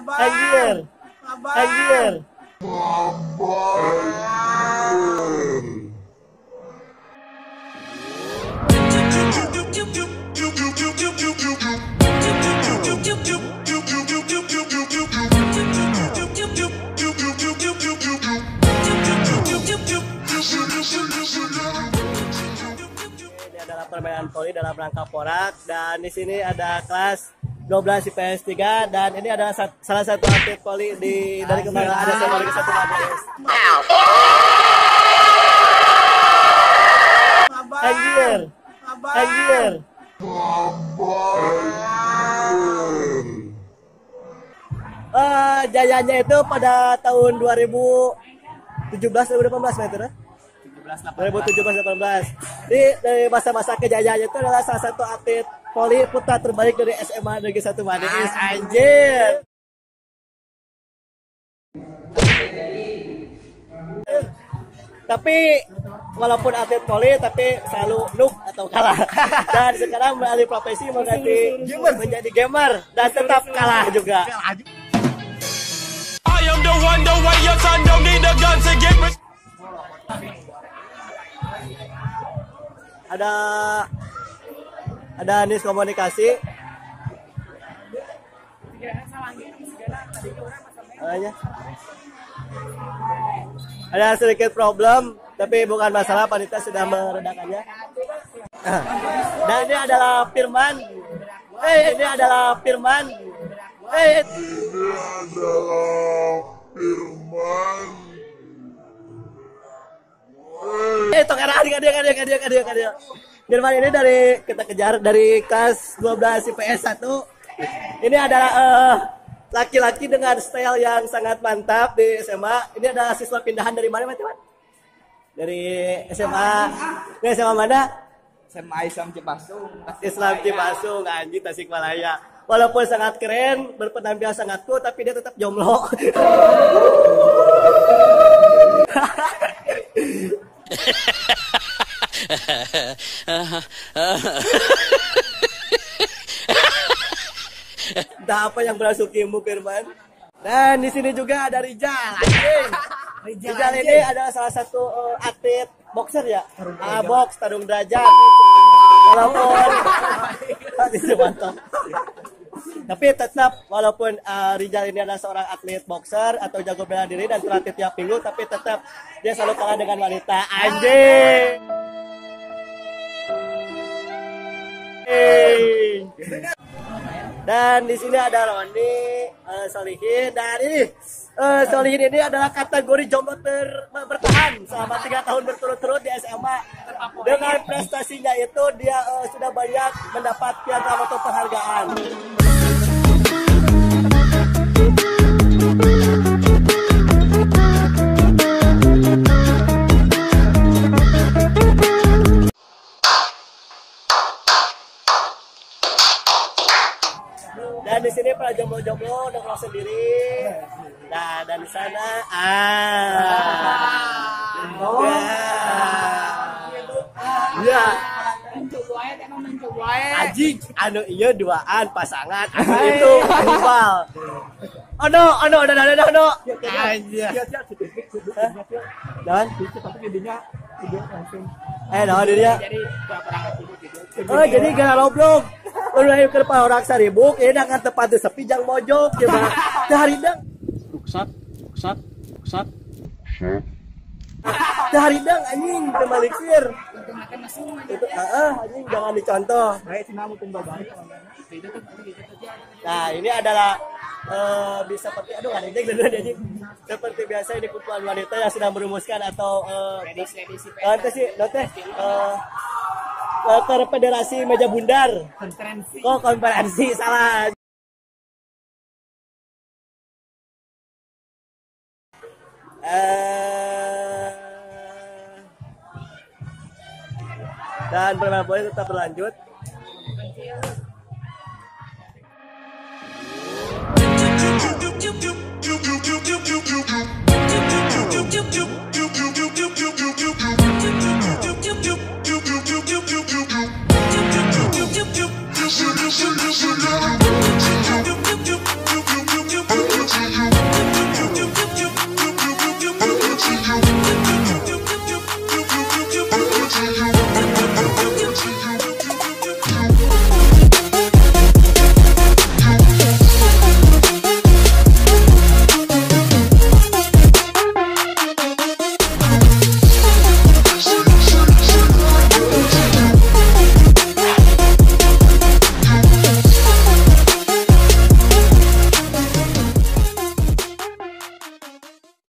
Anjir. Anjir. Ini adalah permainan voli dalam rangka porak, dan di sini ada kelas 12 IPS 3, dan ini adalah salah satu atlet voli dari kemarin ada sama Liga 1 Mades. Anjir. Anjir. Jayanya itu pada tahun 2017-2018 meter. 2017-18. Dari masa-masa kejayaannya itu adalah salah satu atlet voli putra terbaik dari SMA Negeri 1 Mades. Anjir. Tapi walaupun atlet voli tapi selalu nuk atau kalah. Dan sekarang beralih profesi menjadi gamer dan tetap kalah juga. Ada Nis komunikasi. Ada sedikit problem, tapi bukan masalah, panitia sudah meredakannya. Dan ini adalah Firman. Ini adalah Firman. Adik. Firman ini kita kejar dari kelas 12 IPS 1. Ini adalah laki-laki dengan style yang sangat mantap di SMA. Ini adalah siswa pindahan dari mana, teman? Dari SMA. Dari SMA mana? SMA Islam Cipasung. Islam Cipasung, anjing Tasikmalaya. Walaupun sangat keren, berpenampilan sangat cool, tapi dia tetap jomblo. Entah apa yang berasukimu, Firman. Dan di sini juga ada Rijal. Rijal ini adalah salah satu atlet boxer ya. Box tarung derajat. Walaupun tapi tetap walaupun Rijal ini adalah seorang atlet boxer atau jago bela diri dan terlatih tiap minggu, tapi tetap dia selalu kalah dengan wanita. Anjing. Dan di sini ada Roni, Solihin, dan ini Solihin ini adalah kategori jomblo bertahan selama 3 tahun berturut-turut di SMA. Dengan prestasinya itu dia sudah banyak mendapat piagam atau penghargaan. Dan di sini para jomblo-jomblo nongkrong sendiri. Nah, dan di sana ya. Anjing, anu iya duaan pasangan, anu itu rival. Oh no. Anjir. Dan dia. Oh, jadi gara Roblox. Udah ke depan orang saribuk, ini dengan tepat di sepi jang mojok coba. Dari dang. Ruksat. Dari dang anjing kemalikir. Itu anjing jangan dicontoh. Nah, ini adalah seperti seperti biasa ini kumpulan wanita yang sedang merumuskan atau Federasi Meja Bundar. Konferensi salah. Dan permainan bola tetap berlanjut. Thank you.